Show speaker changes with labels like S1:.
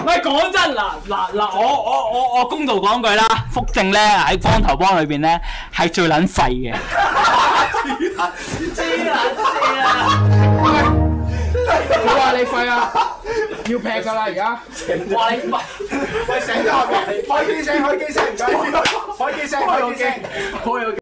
S1: 喂，講真嗱，我公道講句啦，福正咧喺光頭幫裏邊咧係最撚廢嘅。知啦！
S2: 我話你廢啊！要劈㗎啦而家。
S1: 話你廢，
S3: 喂，醒咗未？開機聲，唔該。開機聲。